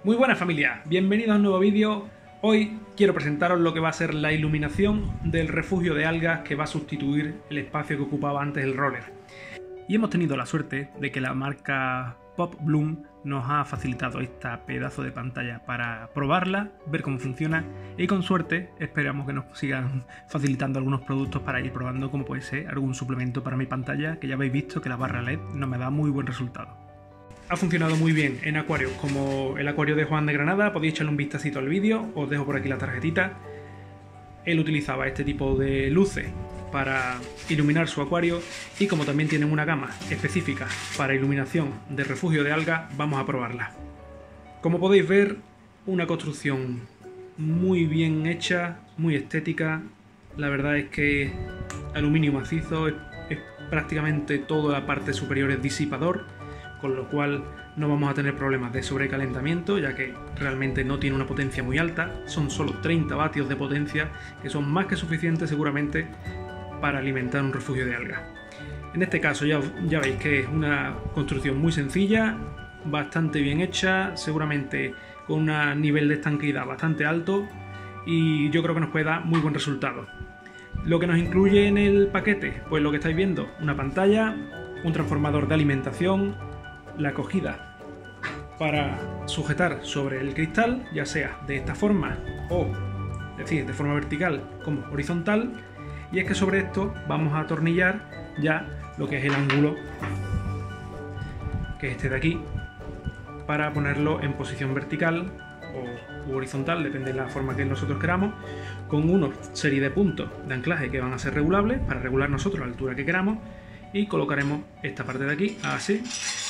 Muy buenas familia, bienvenidos a un nuevo vídeo. Hoy quiero presentaros lo que va a ser la iluminación del refugio de algas que va a sustituir el espacio que ocupaba antes el roller. Y hemos tenido la suerte de que la marca Pop Bloom nos ha facilitado esta pedazo de pantalla para probarla, ver cómo funciona y con suerte esperamos que nos sigan facilitando algunos productos para ir probando, como puede ser algún suplemento para mi pantalla, que ya habéis visto que la barra LED no me da muy buen resultado. Ha funcionado muy bien en acuarios como el acuario de Juan de Granada, podéis echarle un vistacito al vídeo, os dejo por aquí la tarjetita. Él utilizaba este tipo de luces para iluminar su acuario y como también tienen una gama específica para iluminación de refugio de algas, vamos a probarla. Como podéis ver, una construcción muy bien hecha, muy estética. La verdad es que aluminio macizo, es prácticamente toda la parte superior es disipador, con lo cual no vamos a tener problemas de sobrecalentamiento, ya que realmente no tiene una potencia muy alta, son solo 30 vatios de potencia, que son más que suficientes seguramente para alimentar un refugio de algas. En este caso ya veis que es una construcción muy sencilla, bastante bien hecha, seguramente con un nivel de estanqueidad bastante alto, y yo creo que nos puede dar muy buen resultado. Lo que nos incluye en el paquete, pues lo que estáis viendo, una pantalla, un transformador de alimentación, la cogida para sujetar sobre el cristal, ya sea de esta forma o, es decir, de forma vertical como horizontal, y es que sobre esto vamos a atornillar ya lo que es el ángulo, que es este de aquí, para ponerlo en posición vertical o horizontal, depende de la forma que nosotros queramos, con una serie de puntos de anclaje que van a ser regulables para regular nosotros la altura que queramos, y colocaremos esta parte de aquí así.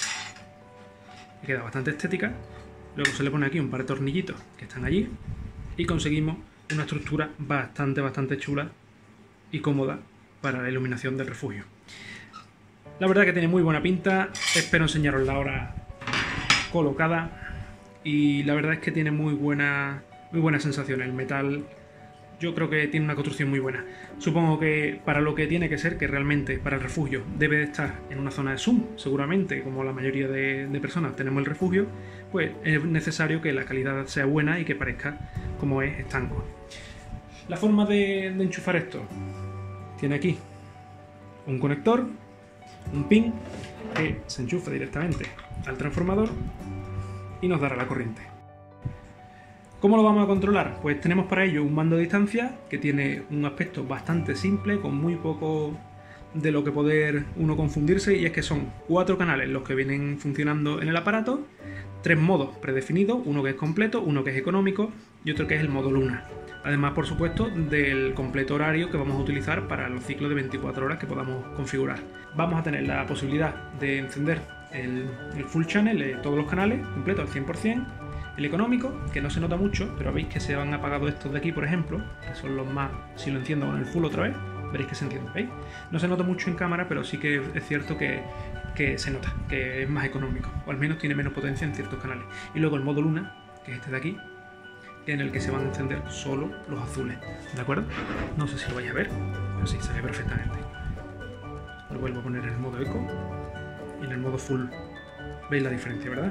Queda bastante estética. Luego se le pone aquí un par de tornillitos que están allí y conseguimos una estructura bastante chula y cómoda para la iluminación del refugio. La verdad que tiene muy buena pinta, espero enseñarosla ahora colocada, y la verdad es que tiene muy buena sensación. El metal, yo creo que tiene una construcción muy buena. Supongo que para lo que tiene que ser, que realmente para el refugio debe de estar en una zona de zoom, seguramente, como la mayoría de personas tenemos el refugio, pues es necesario que la calidad sea buena y que parezca como es estanco. La forma de enchufar esto, tiene aquí un conector, un pin que se enchufa directamente al transformador y nos dará la corriente. ¿Cómo lo vamos a controlar? Pues tenemos para ello un mando a distancia que tiene un aspecto bastante simple, con muy poco de lo que poder uno confundirse, y es que son 4 canales los que vienen funcionando en el aparato, 3 modos predefinidos, uno que es completo, uno que es económico y otro que es el modo luna. Además, por supuesto, del completo horario que vamos a utilizar para los ciclos de 24 horas que podamos configurar. Vamos a tener la posibilidad de encender el full channel, todos los canales completos al 100%, el económico, que no se nota mucho, pero veis que se han apagado estos de aquí, por ejemplo, que son los más, si lo enciendo con el full otra vez, veréis que se enciende, ¿veis? No se nota mucho en cámara, pero sí que es cierto que se nota, que es más económico, o al menos tiene menos potencia en ciertos canales. Y luego el modo luna, que es este de aquí, en el que se van a encender solo los azules, ¿de acuerdo? No sé si lo vais a ver, pero sí, se ve perfectamente. Lo vuelvo a poner en el modo eco y en el modo full. ¿Veis la diferencia, verdad?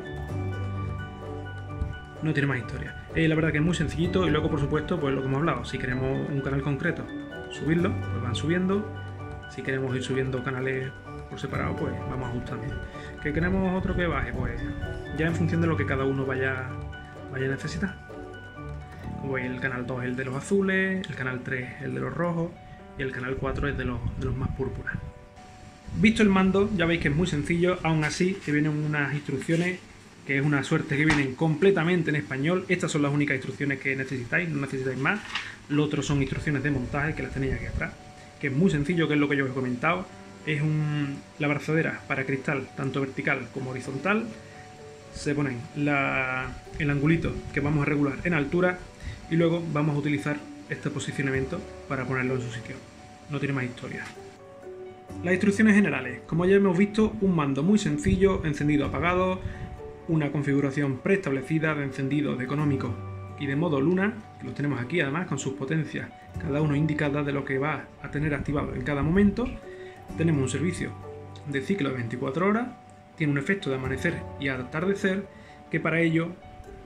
No tiene más historia. La verdad que es muy sencillito, y luego por supuesto pues lo que hemos hablado, si queremos un canal concreto subirlo, pues van subiendo. Si queremos ir subiendo canales por separado, pues vamos ajustando. ¿Que queremos otro que baje? Pues ya en función de lo que cada uno vaya a necesitar. Como veis, el canal 2 es el de los azules, el canal 3 es el de los rojos y el canal 4 es de los más púrpuras. Visto el mando, ya veis que es muy sencillo, aún así que vienen unas instrucciones, que es una suerte que vienen completamente en español. Estas son las únicas instrucciones que necesitáis, no necesitáis más. Lo otro son instrucciones de montaje, que las tenéis aquí atrás, que es muy sencillo, que es lo que yo os he comentado. Es la abrazadera para cristal, tanto vertical como horizontal. Se ponen el angulito que vamos a regular en altura, y luego vamos a utilizar este posicionamiento para ponerlo en su sitio. No tiene más historia. Las instrucciones generales, como ya hemos visto, un mando muy sencillo, encendido-apagado, una configuración preestablecida de encendido, de económico y de modo luna, que los tenemos aquí además con sus potencias, cada uno indicada de lo que va a tener activado en cada momento. Tenemos un servicio de ciclo de 24 horas, tiene un efecto de amanecer y atardecer, que para ello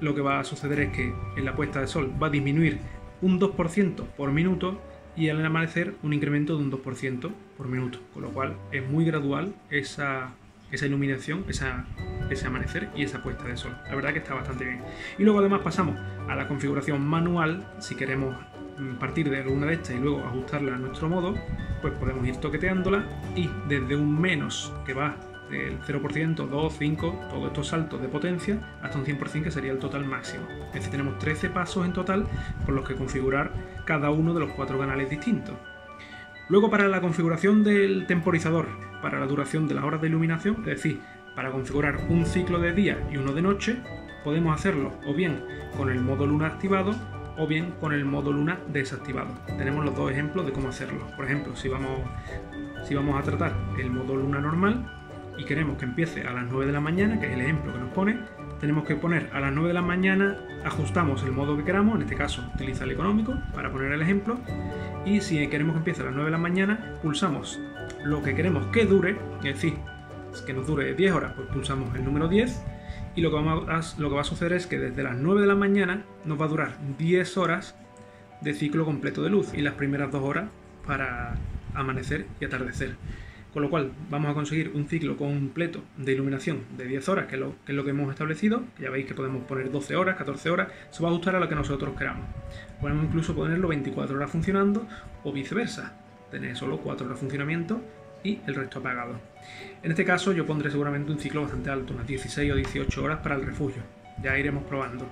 lo que va a suceder es que en la puesta de sol va a disminuir un 2% por minuto y al amanecer un incremento de un 2% por minuto, con lo cual es muy gradual esa iluminación, ese amanecer y esa puesta de sol. La verdad que está bastante bien. Y luego además pasamos a la configuración manual. Si queremos partir de alguna de estas y luego ajustarla a nuestro modo, pues podemos ir toqueteándola y desde un menos que va del 0%, 2, 5, todos estos saltos de potencia, hasta un 100% que sería el total máximo. Es decir, tenemos 13 pasos en total por los que configurar cada uno de los 4 canales distintos. Luego, para la configuración del temporizador, para la duración de las horas de iluminación, es decir, para configurar un ciclo de día y uno de noche, podemos hacerlo o bien con el modo luna activado o bien con el modo luna desactivado. Tenemos los dos ejemplos de cómo hacerlo. Por ejemplo, si vamos a tratar el modo luna normal y queremos que empiece a las 9 de la mañana, que es el ejemplo que nos pone, tenemos que poner a las 9 de la mañana, ajustamos el modo que queramos, en este caso utiliza el económico para poner el ejemplo, y si queremos que empiece a las 9 de la mañana, pulsamos lo que queremos que dure, es decir, que nos dure 10 horas, pues pulsamos el número 10, y lo que va a suceder es que desde las 9 de la mañana nos va a durar 10 horas de ciclo completo de luz, y las primeras 2 horas para amanecer y atardecer. Con lo cual vamos a conseguir un ciclo completo de iluminación de 10 horas, que es lo que hemos establecido. Ya veis que podemos poner 12 horas, 14 horas, se va a ajustar a lo que nosotros queramos. Podemos incluso ponerlo 24 horas funcionando o viceversa, tener solo 4 horas de funcionamiento y el resto apagado. En este caso yo pondré seguramente un ciclo bastante alto, unas 16 o 18 horas para el refugio, ya iremos probando.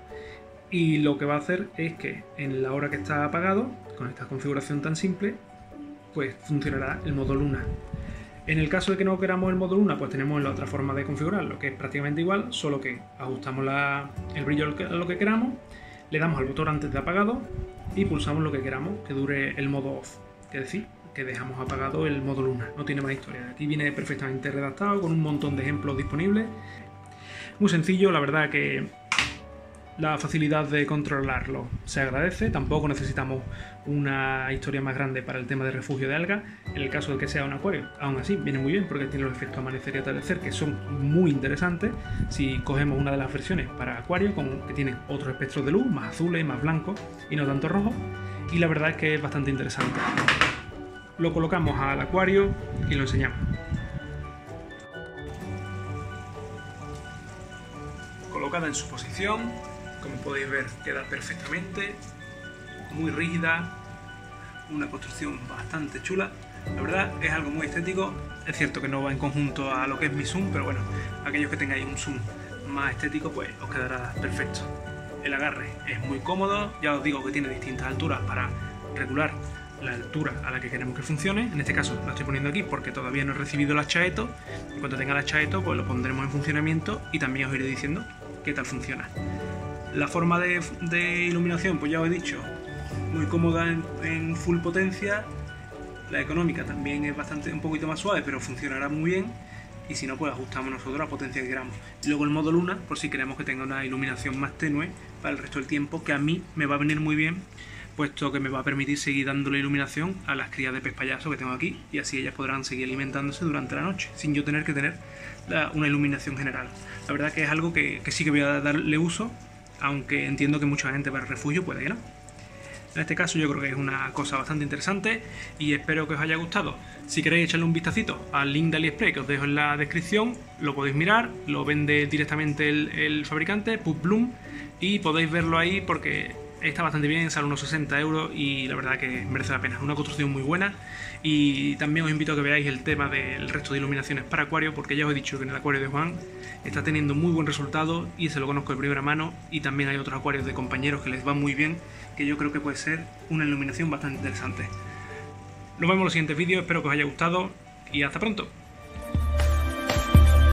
Y lo que va a hacer es que en la hora que está apagado, con esta configuración tan simple, pues funcionará el modo luna. En el caso de que no queramos el modo luna, pues tenemos la otra forma de configurarlo, que es prácticamente igual, solo que ajustamos el brillo a lo que queramos, le damos al botón antes de apagado y pulsamos lo que queramos que dure el modo off, es decir, que dejamos apagado el modo luna. No tiene más historia. Aquí viene perfectamente redactado con un montón de ejemplos disponibles. Muy sencillo, la verdad que la facilidad de controlarlo se agradece. Tampoco necesitamos una historia más grande para el tema de refugio de algas. En el caso de que sea un acuario, aún así viene muy bien porque tiene los efectos amanecer y atardecer que son muy interesantes. Si cogemos una de las versiones para acuario, que tienen otros espectros de luz, más azules, más blancos y no tanto rojos, y la verdad es que es bastante interesante. Lo colocamos al acuario y lo enseñamos. Colocada en su posición, como podéis ver, queda perfectamente, muy rígida, una construcción bastante chula. La verdad es algo muy estético. Es cierto que no va en conjunto a lo que es mi zoom, pero bueno, aquellos que tengáis un zoom más estético, pues os quedará perfecto. El agarre es muy cómodo, ya os digo que tiene distintas alturas para regular la altura a la que queremos que funcione. En este caso la estoy poniendo aquí porque todavía no he recibido la chaeto. En cuanto tenga la chaeto, pues lo pondremos en funcionamiento y también os iré diciendo qué tal funciona. La forma de iluminación, pues ya os he dicho, muy cómoda en full potencia. La económica también es un poquito más suave, pero funcionará muy bien. Y si no, pues ajustamos nosotros la potencia que queramos. Luego el modo luna, por si queremos que tenga una iluminación más tenue para el resto del tiempo, que a mí me va a venir muy bien, puesto que me va a permitir seguir dándole iluminación a las crías de pez payaso que tengo aquí, y así ellas podrán seguir alimentándose durante la noche, sin yo tener que tener una iluminación general. La verdad que es algo que sí que voy a darle uso, aunque entiendo que mucha gente para el refugio puede que no. En este caso yo creo que es una cosa bastante interesante y espero que os haya gustado. Si queréis echarle un vistacito al link de AliExpress que os dejo en la descripción, lo podéis mirar, lo vende directamente el fabricante, Pubbloom, y podéis verlo ahí porque está bastante bien, sale unos 60 € y la verdad que merece la pena. Es una construcción muy buena y también os invito a que veáis el tema del resto de iluminaciones para acuario, porque ya os he dicho que en el acuario de Juan está teniendo muy buen resultado y se lo conozco de primera mano, y también hay otros acuarios de compañeros que les va muy bien, que yo creo que puede ser una iluminación bastante interesante. Nos vemos en los siguientes vídeos, espero que os haya gustado y hasta pronto.